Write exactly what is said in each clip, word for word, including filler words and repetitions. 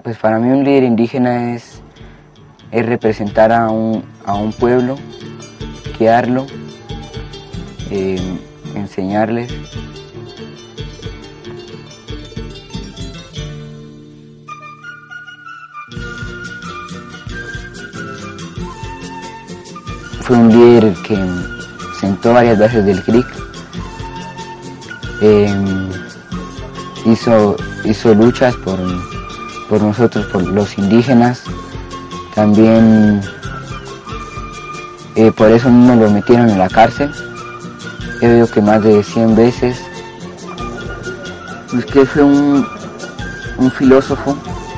Pues para mí un líder indígena es, es representar a un, a un pueblo, guiarlo, eh, enseñarles. Fue un líder que sentó varias bases del C R I C, eh, hizo, hizo luchas por, por nosotros, por los indígenas. También eh, por eso no lo metieron en la cárcel. He oído que más de cien veces. Es que fue un, un filósofo,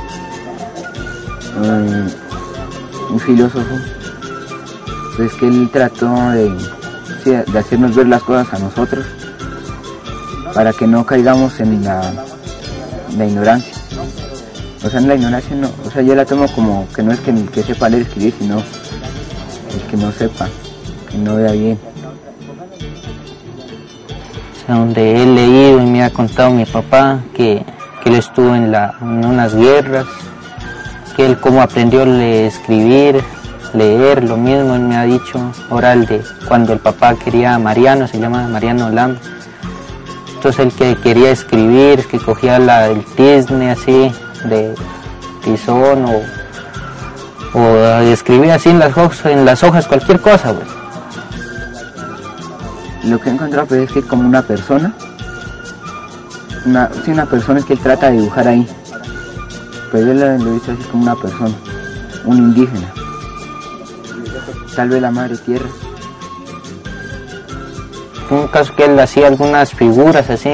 un, un filósofo, pues que él trató de, sí, de hacernos ver las cosas a nosotros, para que no caigamos en la, la ignorancia. O sea, en la ignorancia no, o sea, yo la tomo como que no es que el que sepa leer y escribir, sino el que no sepa, que no vea bien. O sea, donde he leído y me ha contado mi papá que, que él estuvo en, la, en unas guerras, que él cómo aprendió a escribir, leer, lo mismo él me ha dicho, oral de cuando el papá quería a Mariano, se llama Mariano Lam. Entonces el que quería escribir, que cogía la, el tizne así, de tizón o, o escribía así en las hojas, en las hojas cualquier cosa, pues. Lo que he encontrado pues, es que es como una persona, una, sí, una persona es que él trata de dibujar ahí, pero yo lo, lo he visto así como una persona, un indígena, tal vez la madre tierra. Un caso que él hacía algunas figuras así,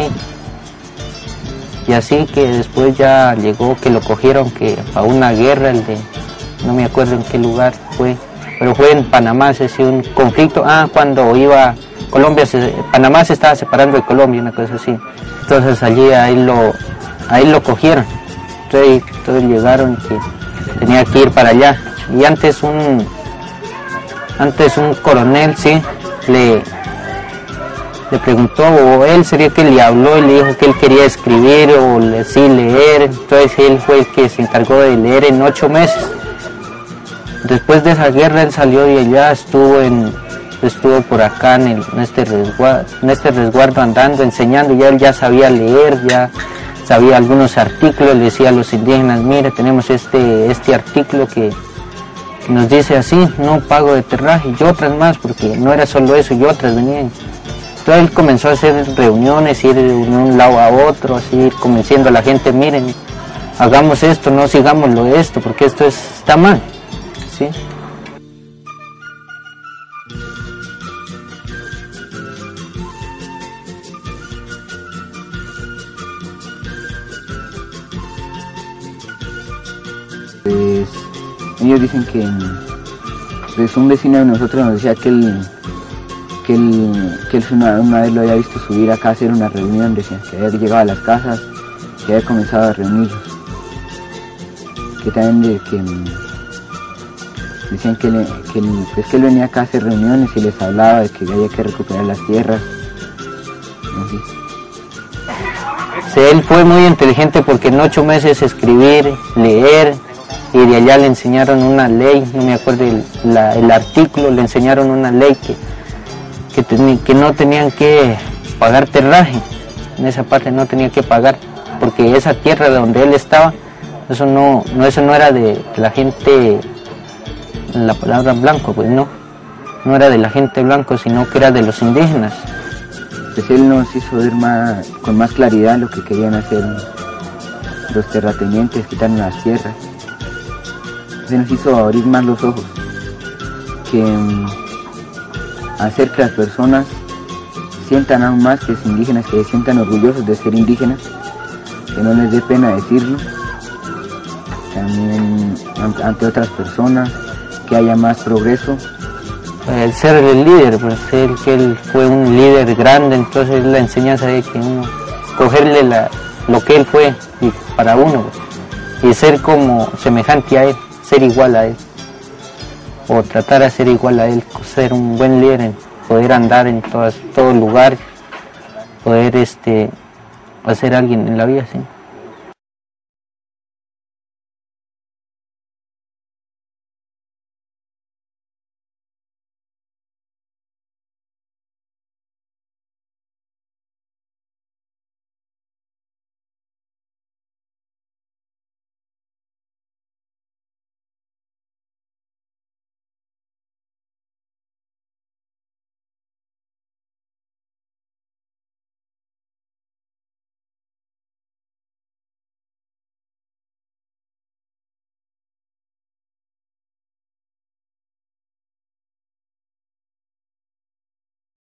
y así que después ya llegó que lo cogieron que a una guerra, el de, no me acuerdo en qué lugar fue, pero fue en Panamá, se hizo un conflicto, ah, cuando iba, Colombia, se, Panamá se estaba separando de Colombia, una cosa así, entonces allí ahí lo, ahí lo cogieron, entonces, entonces llegaron que tenía que ir para allá, y antes un, antes un coronel, sí, le... le preguntó, o él sería que le habló y le dijo que él quería escribir o le, sí leer, entonces él fue el que se encargó de leer en ocho meses. Después de esa guerra él salió de allá, estuvo, en, estuvo por acá en, el, en, este resguardo, en este resguardo andando, enseñando, ya él ya sabía leer, ya sabía algunos artículos, le decía a los indígenas, mire, tenemos este, este artículo que, que nos dice así, no pago de terraje, y otras más, porque no era solo eso, y otras venían. Entonces él comenzó a hacer reuniones, ir de un lado a otro, así ir convenciendo a la gente, miren, hagamos esto, no sigámoslo esto, porque esto es, está mal, ¿sí? Pues ellos dicen que pues, un vecino de nosotros nos decía que él que él, que él una, una vez lo había visto subir acá a hacer una reunión, decía que había llegado a las casas, que había comenzado a reunirlos, que también de, que, decían que, le, que, pues que él venía acá a hacer reuniones y les hablaba de que había que recuperar las tierras, así. Sí, él fue muy inteligente porque en ocho meses escribir, leer, y de allá le enseñaron una ley, no me acuerdo el, la, el artículo, le enseñaron una ley que Que, ten, que no tenían que pagar terraje, en esa parte no tenía que pagar, porque esa tierra de donde él estaba, eso no, no, eso no era de la gente, la palabra blanco, pues no, no era de la gente blanco, sino que era de los indígenas. Pues él nos hizo ver más, con más claridad lo que querían hacer los terratenientes, quitarnos las tierras. Entonces nos hizo abrir más los ojos, que hacer que las personas sientan aún más que es indígenas, que se sientan orgullosos de ser indígenas, que no les dé pena decirlo, también ante otras personas, que haya más progreso. El ser el líder, pues él, que él fue un líder grande, entonces la enseñanza de que uno, cogerle la, lo que él fue y para uno, y ser como semejante a él, ser igual a él. O tratar de ser igual a él, ser un buen líder, poder andar en todas, todo lugar, poder este, hacer alguien en la vida, ¿sí?